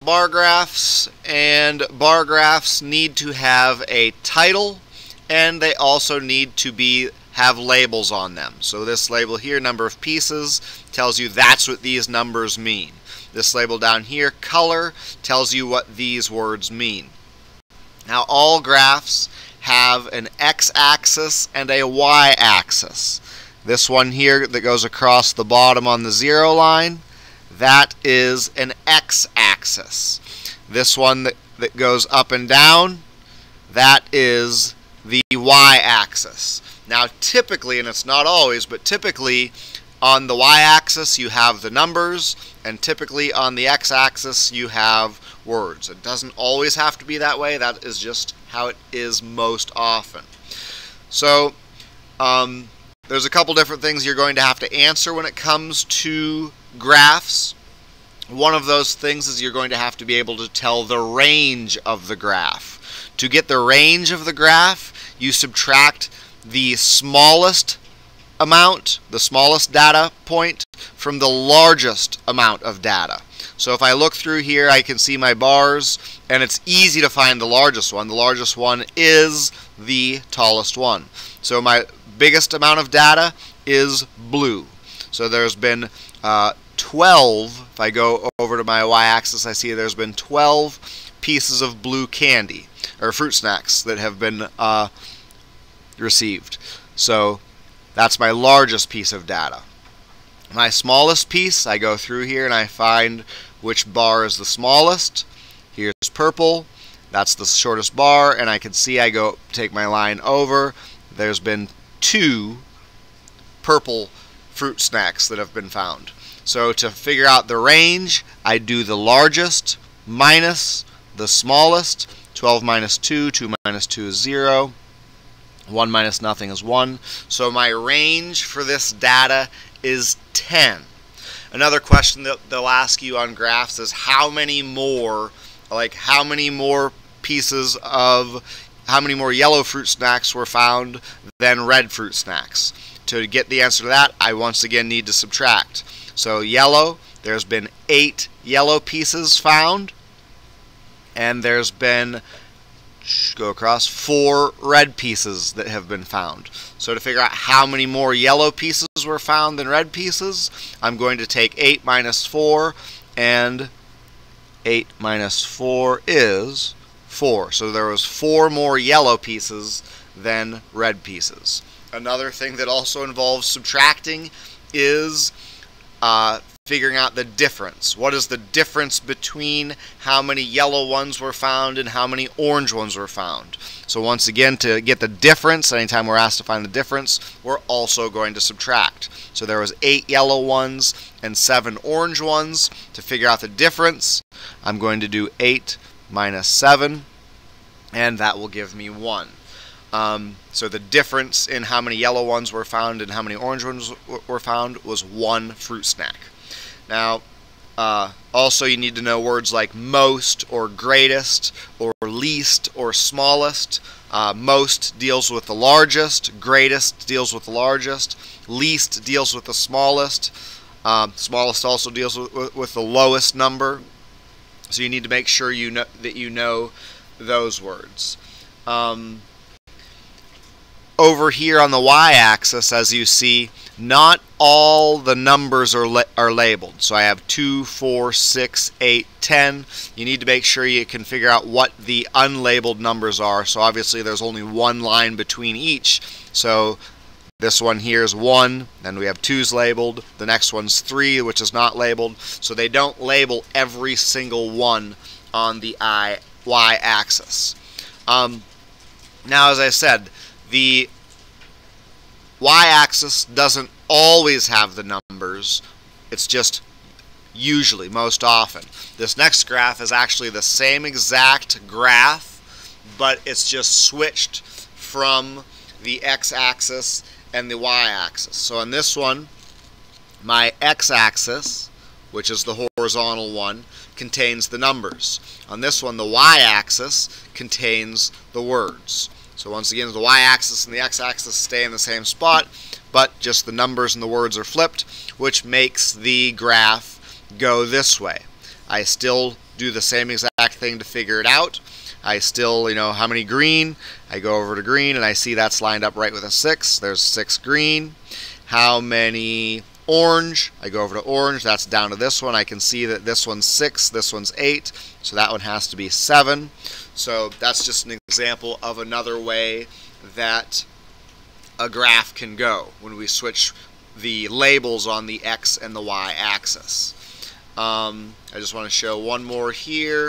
bar graphs, and bar graphs need to have a title, and they also need to have labels on them. So this label here, number of pieces, tells you that's what these numbers mean. This label down here, color, tells you what these words mean. Now all graphs have an x-axis and a y-axis. This one here that goes across the bottom on the 0 line, that is an x-axis. This one that goes up and down, that is the y-axis. Now typically, and it's not always, but typically on the y-axis you have the numbers, and typically on the x-axis you have words. It doesn't always have to be that way. That is just how it is most often. So there's a couple different things you're going to have to answer when it comes to graphs. One of those things is you're going to have to be able to tell the range of the graph. To get the range of the graph, you subtract the smallest amount, the smallest data point, from the largest amount of data. So if I look through here, I can see my bars, and it's easy to find the largest one. The largest one is the tallest one. So my biggest amount of data is blue. So there's been 12, if I go over to my y-axis, I see there's been 12 pieces of blue candy, or fruit snacks, that have been received. So that's my largest piece of data. My smallest piece, I go through here and I find which bar is the smallest. Here's purple, that's the shortest bar, and I can see, I go take my line over, there's been 2 purple fruit snacks that have been found. So to figure out the range, I do the largest minus the smallest. 12 minus 2, 2 minus 2 is 0. 1 minus nothing is 1. So my range for this data is 10. Another question that they'll ask you on graphs is how many more pieces of, how many more yellow fruit snacks were found than red fruit snacks. To get the answer to that, I once again need to subtract. So yellow, there's been 8 yellow pieces found, and there's been, go across, 4 red pieces that have been found. So to figure out how many more yellow pieces were found than red pieces, I'm going to take 8 minus 4, and 8 minus 4 is 4. So there was 4 more yellow pieces than red pieces. Another thing that also involves subtracting is figuring out the difference. What is the difference between how many yellow ones were found and how many orange ones were found? So once again, to get the difference, anytime we're asked to find the difference, we're also going to subtract. So there was 8 yellow ones and 7 orange ones. To figure out the difference, I'm going to do 8 minus 7, and that will give me 1. So the difference in how many yellow ones were found and how many orange ones were found was 1 fruit snack. Now, also you need to know words like most or greatest or least or smallest. Most deals with the largest, greatest deals with the largest, least deals with the smallest, smallest also deals with the lowest number. So you need to make sure that you know those words. Over here on the y-axis, as you see, not all the numbers are labeled. So I have 2, 4, 6, 8, 10. You need to make sure you can figure out what the unlabeled numbers are. So obviously there's only one line between each. So this one here is 1, then we have 2's labeled. The next one's 3, which is not labeled. So they don't label every single one on the y-axis. Now, as I said, the y-axis doesn't always have the numbers. It's just usually, most often. This next graph is actually the same exact graph, but it's just switched from the x-axis and the y-axis. So on this one, my x-axis, which is the horizontal one, contains the numbers. On this one, the y-axis contains the words. So once again, the y-axis and the x-axis stay in the same spot, but just the numbers and the words are flipped, which makes the graph go this way. I still do the same exact thing to figure it out. I still, how many green? I go over to green and I see that's lined up right with a 6. There's 6 green. How many orange? I go over to orange. That's down to this one. I can see that this one's 6, this one's 8, so that one has to be 7. So that's just an example of another way that a graph can go when we switch the labels on the X and the Y axis. I just want to show one more here.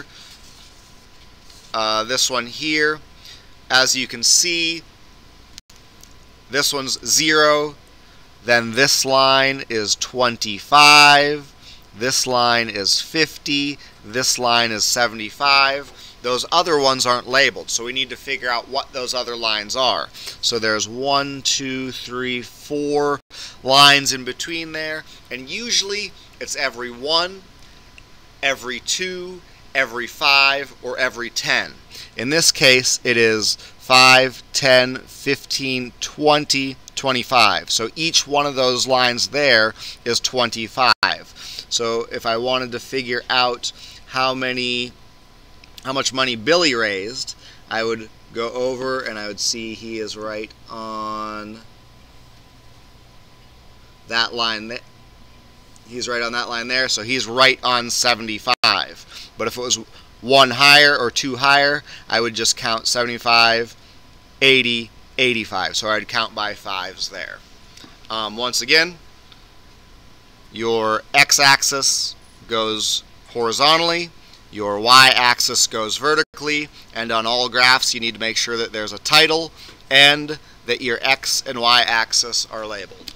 This one here, as you can see, this one's 0, then this line is 25, this line is 50, this line is 75. Those other ones aren't labeled, so we need to figure out what those other lines are. So there's 1, 2, 3, 4 lines in between there, and usually it's every 1, every 2, every 5, or every 10. In this case, it is 5, 10, 15, 20, 25. So each one of those lines there is 25. So if I wanted to figure out how much money Billy raised, I would go over and I would see he is right on that line there. He's right on that line there, so he's right on 75. But if it was 1 higher or 2 higher, I would just count 75, 80, 85. So I'd count by 5s there. Once again, your x-axis goes horizontally, your y-axis goes vertically, and on all graphs you need to make sure that there's a title and that your x and y-axis are labeled.